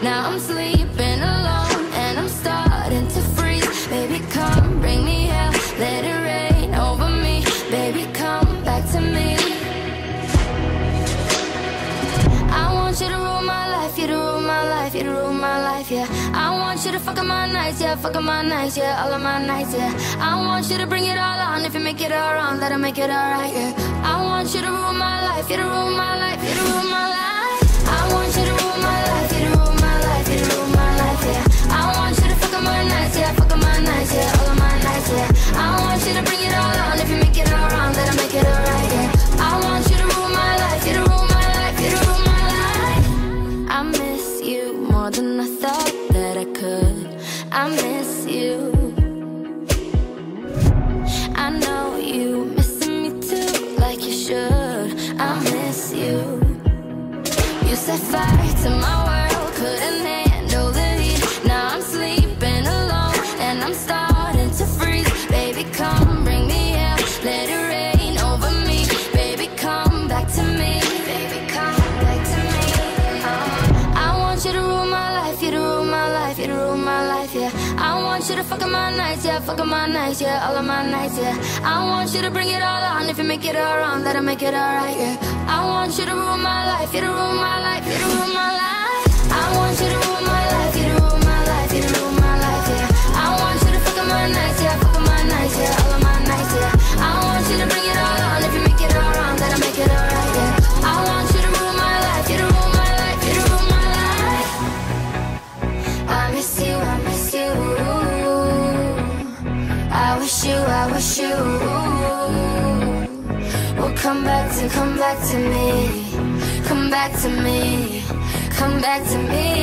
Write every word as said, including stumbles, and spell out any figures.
Now I'm sleeping alone and I'm starting to freeze. Baby, come bring me hell, let it rain over me. Baby, come back to me. I want you to rule my life, you to rule my life, you to rule my life, yeah. I want you to fuck up my nights, yeah, fuck up my nights, yeah, all of my nights, yeah. I want you to bring it all on, if you make it all wrong, that'll make it alright, yeah. I want you to rule my life, you to rule my life, you to rule my life. I want you to rule my life, you to rule my life, you to rule my life, yeah. I want you to fuck up my nights, yeah, fuck up my nights, yeah, all of my nights, yeah. I want you to bring it all on, if you make it all wrong, that'll make it alright, yeah. I want you to rule my life, you to rule my life, you to rule my life. I miss you more than I thought that I could. I miss you. I know you missing me too, like you should. I miss you. You set fire to my world, couldn't handle the heat. Now I'm sleeping alone and I'm starting to freeze. Baby, come bring me hell, let it rain over me. Baby, come back to me. Baby, come back to me. uh, I want you to rule my life, you to rule my life, you to rule my life, yeah. I want you to fuck up my nights, yeah, fuck up my nights, yeah, all of my nights, yeah. I want you to bring it all on, if you make it all wrong, that'll make it alright, yeah. I want you to rule my life, you to rule my life, you to rule my life. I want you to rule my life, you to rule my life, you to rule my life, yeah. I want you to fuck up my nights, yeah, fuck up my nights, yeah, all of my nights, yeah. I want you to bring it all on, if you make it all wrong, that'll make it alright, yeah. I want you to rule my life, you to rule my life, you to rule my life. I miss you, I miss you. I wish you, I wish you will come back to, come back to me. Come back to me, come back to me.